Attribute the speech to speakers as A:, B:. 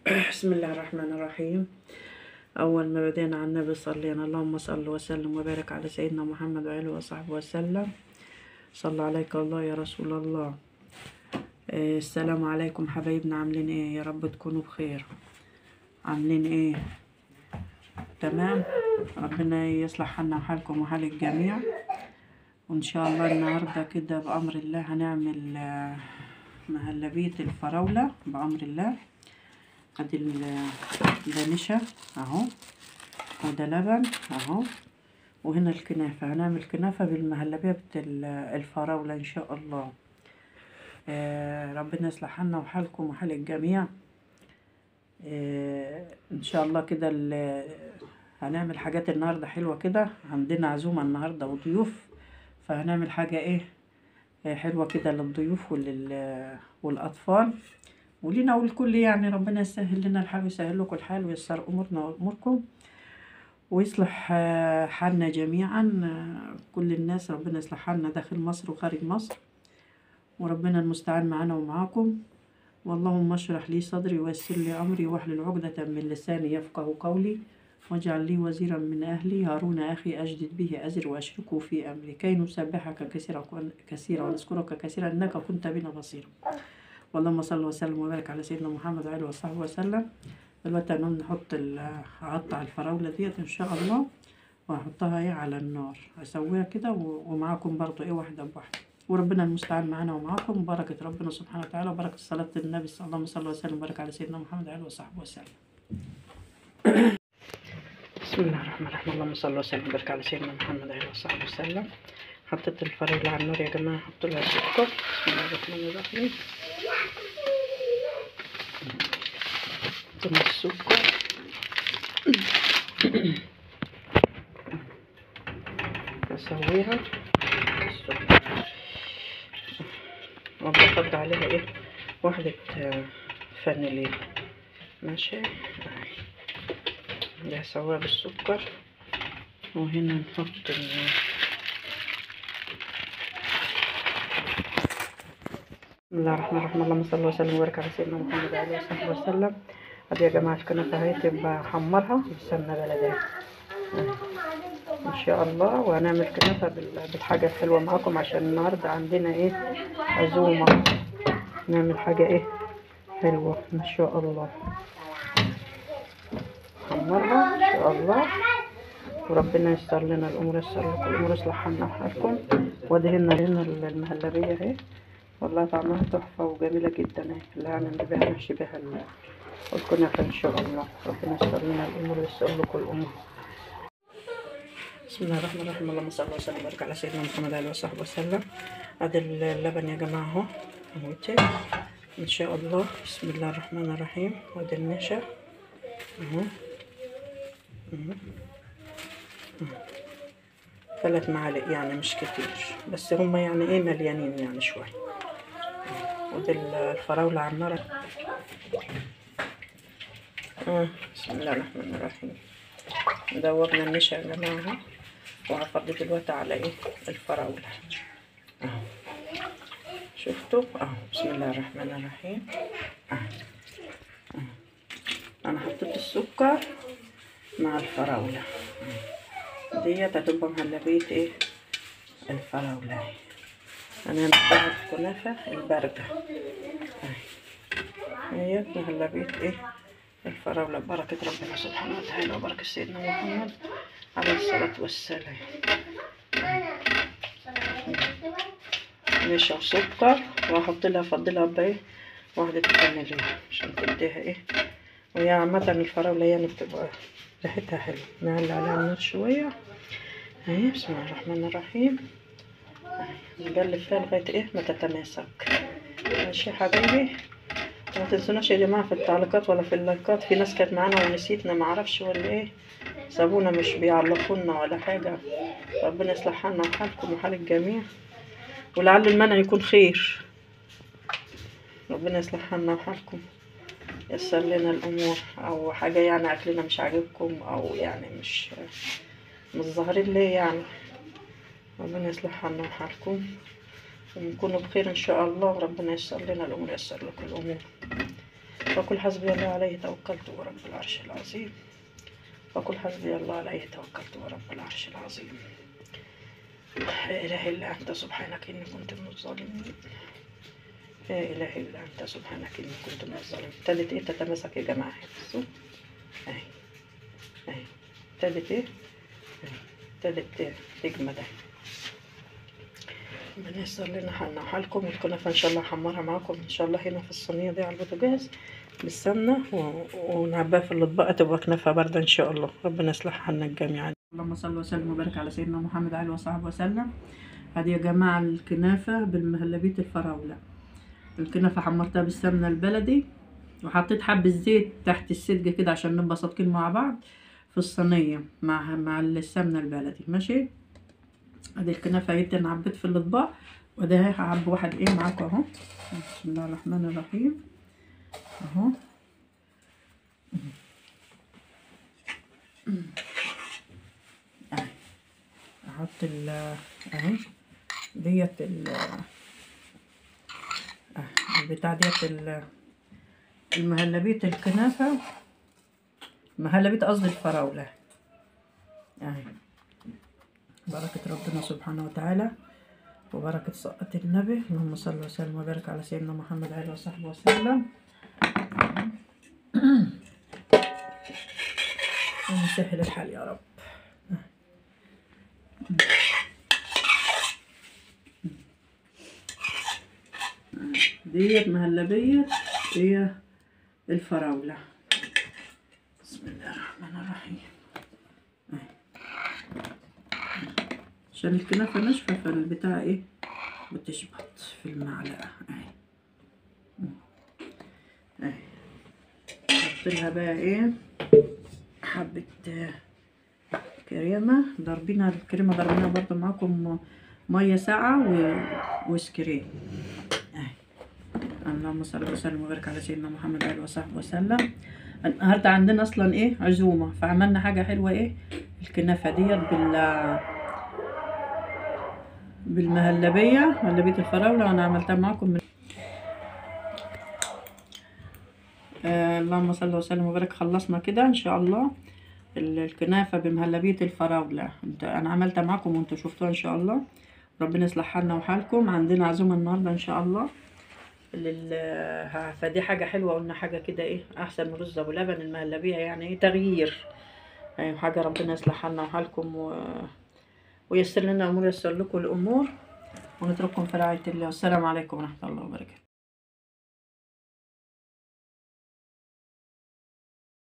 A: بسم الله الرحمن الرحيم. أول ما بدينا على النبي صلينا اللهم صل وسلم وبارك على سيدنا محمد وآله وصحبه وسلم. صلى عليك الله يا رسول الله. السلام عليكم حبايبنا، عاملين ايه؟ يا رب تكونوا بخير. عاملين ايه؟ تمام. ربنا يصلح حالنا وحالكم وحال الجميع. وإن شاء الله النهاردة كده بأمر الله هنعمل مهلبية الفراولة بأمر الله. ادي ده نشا اهو، وده لبن اهو، وهنا الكنافة. هنعمل كنافة بالمهلبية الفراولة ان شاء الله. ربنا يصلح حالنا وحالكم وحال الجميع. ان شاء الله كده هنعمل حاجات النهاردة حلوة كده. عندنا عزومة النهاردة وضيوف، فهنعمل حاجة ايه حلوة كده للضيوف والأطفال ولينا وللكل. يعني ربنا يسهل لنا الحال ويسهل لكم الحال وييسر امورنا واموركم ويصلح حالنا جميعا. كل الناس ربنا يصلح حالنا داخل مصر وخارج مصر، وربنا المستعان معنا ومعاكم. واللهم اشرح لي صدري ويسر لي امري واحلل عقدة من لساني يفقه قولي، واجعل لي وزيرا من اهلي هارون اخي اشدد به ازري واشركه في امري كي نسبحك كثيرا ونذكرك كثيرا انك كنت بنا بصيرا. اللهم صل وسلم وبارك على سيدنا محمد وآله وصحبه وسلم. دلوقتي هنحط هقطع الفراولة ديت ان شاء الله، وهحطها على النار. هسويها كده ومعاكم برضو واحدة بواحدة، وربنا المستعان معانا ومعاكم. بركة ربنا سبحانه وتعالى وبركة صلاة النبي اللهم صل وسلم وبارك على سيدنا محمد وآله وصحبه وسلم. بسم الله الرحمن الرحيم. اللهم صل وسلم وبارك على سيدنا محمد وآله وصحبه وسلم. حطيت الفراولة على النار يا جماعة، حطوا لها سكر. بسم الله الرحمن الرحيم. حطينا السكر اسويها السكر وبحط عليها واحدة فانيليا. ماشي، دي هسويها بالسكر. وهنا نحط بسم الله الرحمن الرحيم. اللهم صل وسلم وبارك على سيدنا محمد وعلى اله وصحبه وسلم. ادي يا جماعه الكنافه اهي، تبقى احمرها بسمنه بلدي ان شاء الله. وهنعمل كنافه بالحاجه الحلوه معاكم عشان النهارده عندنا عزومه. نعمل حاجه حلوه ان شاء الله. حمرها ان شاء الله، وربنا ييسر لنا الامور، ييسر لكم الامور، يصلح حالنا وحالكم. ودهنا المهلبيه اهي، والله طعمها تحفه وجميله جدا اهي. اللي هنعمل بيها نحشي بيها الكنافه ان شاء الله. ربنا ييسر لنا الامور وييسر لكم الامور. بسم الله الرحمن الرحيم. اللهم صل وسلم وبارك على سيدنا محمد وعلى اله وصحبه وسلم. ادي اللبن يا جماعه اهو ان شاء الله. بسم الله الرحمن الرحيم. وادي النشا اهو 3 معالق، يعني مش كتير، بس هما يعني مليانين يعني شويه. ودي الفراوله على النار. بسم الله الرحمن الرحيم. دوبنا النشا يا جماعه، وهفضي دلوقتي على الفراوله اهو. شفتوا اهو. بسم الله الرحمن الرحيم. انا حطيت السكر مع الفراوله ديت، هتبقى مهلبيه الفراوله. انا محتاجه الكنافه البارده اهي مهلبيه الفراوله ببركه ربنا سبحانه وتعالى وبركه سيدنا محمد عليه الصلاه والسلام. نشا وسكر، وهحط لها افضلها واحدة فانيليا عشان تديها وهي عامة الفراولة يعني بتبقى ريحتها حلوة. نعلي عليها النار شوية اهي. بسم الله الرحمن الرحيم. نقلب فيها لغاية ما تتماسك. ماشي يا حبايبي، وما تنسوناش يا جماعة في التعليقات ولا في اللايكات. في ناس كانت معانا ونسيتنا معرفش ولا سابونا مش بيعلقونا ولا حاجة. ربنا يصلح حالنا وحالكم وحال الجميع، ولعل المنع يكون خير. ربنا يصلح حالنا وحالكم، يسر لنا الامور. او حاجه يعني اكلنا مش عاجبكم، او يعني مش ظاهرين ليه يعني. ربنا يصلح حالنا وحالكم ونكونوا بخير ان شاء الله. وربنا يسر لنا الامور، يسر لكم الامور. وقل حسبي الله عليه توكلت ورب العرش العظيم. وقل حسبي الله عليه توكلت ورب العرش العظيم. لا إله إلا أنت سبحانك إني كنت من الظالمين. لا إله إلا أنت سبحانك إني كنت من الظالمين. ابتدت إيه تتماسك يا جماعة، بصوا أهي أهي ابتدت إيه ابتدت تجمد أهي. ربنا ييسر لنا حالنا وحالكم. والكنافة إن شاء الله هحمرها معاكم إن شاء الله هنا في الصينية دي على البوتاجاز بالسمنة ونعباها في الأطباق تبقى كنافة باردة إن شاء الله. ربنا يصلح حالنا الجميع. اللهم صل وسلم وبارك على سيدنا محمد وعلى آله وصحبه وسلم. هذه يا جماعة الكنافة بالمهلبية الفراولة. الكنافة حمرتها بالسمنة البلدي وحطيت حبة زيت تحت السدجة كده عشان نبقى صادقين مع بعض في الصينية مع السمنة البلدي. ماشي. ادي الكنافة اهي انعبت في الاطباق، وده هعبي واحد ايه معاكم اهو. بسم الله الرحمن الرحيم اهو. احط اهي ديت البتاع ديت المهلبية الكنافة، مهلبية قصدي الفراولة اهي. بركة ربنا سبحانه وتعالى وبركة صلاة النبي. اللهم صل وسلم وبارك على سيدنا محمد وعلى آله وصحبه وسلم. ونسهل الحال يا رب. ديت مهلبية هي الفراولة. بسم الله الرحمن الرحيم. عشان الكنافة ناشفة فالبتاع ايه بتشبط في المعلقة اهي اهي. حطيلها بقى ايه حبة كريمة ضربينها. الكريمة ضربينها برضو معاكم مية ساقعة وسكرين اهي. اللهم صل وسلم وبارك على سيدنا محمد وعلى آله وصحبه وسلم. النهارده عندنا اصلا ايه عزومة، فعملنا حاجة حلوة ايه الكنافة ديت بالمهلبية، مهلبية الفراولة، وانا عملتها معاكم من اللهم صل وسلم وبارك. خلصنا كده ان شاء الله الكنافة بمهلبية الفراولة. انا عملتها معاكم وانتوا شفتوها ان شاء الله. ربنا يصلح حالنا وحالكم. عندنا عزومة النهارده ان شاء الله فدي حاجة حلوة. قلنا حاجة كده ايه احسن من رز ابو لبن. المهلبية يعني ايه تغيير يعني حاجة. ربنا يصلح حالنا وحالكم ويسر لنا امور، يسر لكم الامور، ونترككم في رعاية الله. والسلام عليكم ورحمة الله وبركاته.